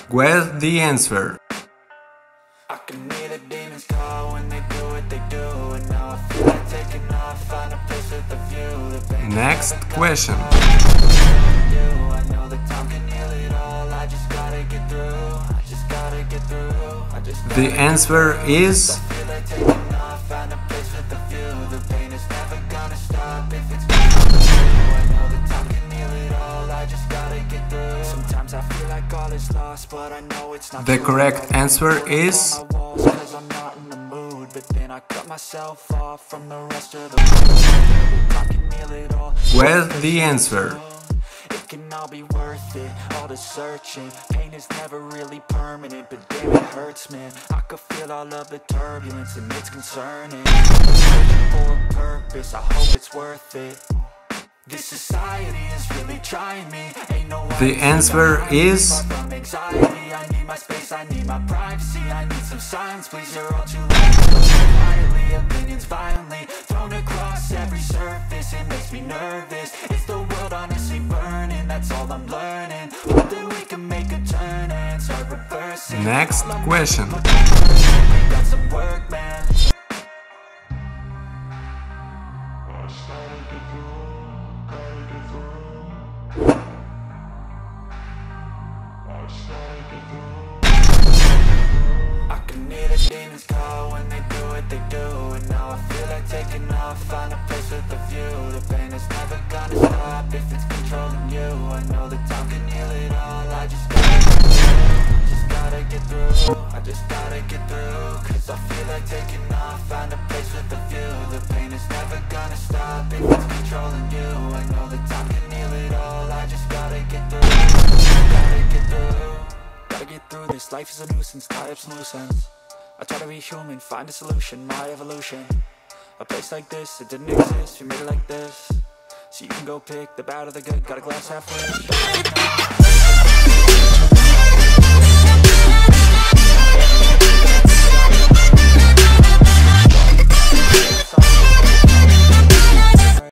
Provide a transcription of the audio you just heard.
Guess the answer. I can hear the demons call when they do what they do, and now I feel like taking off, find a place with a view. The pain Next question. I know that time can heal it all. I just gotta get through. I just gotta get through. I just The answer is feel like taking off, find a place with a view. The pain is never gonna stop if it's coming through. I know that time can heal it all. I just gotta get through. Sometimes I feel like all is lost, but I know it's not. the correct answer is Cause I'm not in the mood, but then I cut myself off from the rest of the world. I can heal it all. guess the answer. It can all be worth it, all the searching. Pain is never really permanent, but damn it hurts, man. I could feel all of the turbulence and it's concerning. Searching for a purpose, I hope it's worth it. This society is really trying me. Ain't no The answer is from anxiety. I need my space, I need my privacy. I need some silence, please, you're all too loud. Quietly, opinions violently thrown across every surface. It makes me nervous. Is the world honestly burning? That's all I'm learning. Hope that we can make a turn and start reversing. next question. We got some work, man. I can hear the demons call when they do what they do, and now I feel like taking off, find a place with a view. The pain is never gonna stop if it's controlling you. I know that time can heal it all. I just gotta get through. I just gotta get through. Cause I feel like taking off, find a place with a view. The pain is never gonna stop if it's controlling you. I know that time can heal it all. I just gotta get through. Gotta get through. Gotta get through this, life is a nuisance, tie up some loose ends. I try to be human, find a solution, my evolution. A place like this, it didn't exist, we made it like this. So you can go pick the bad or the good, got a glass half full.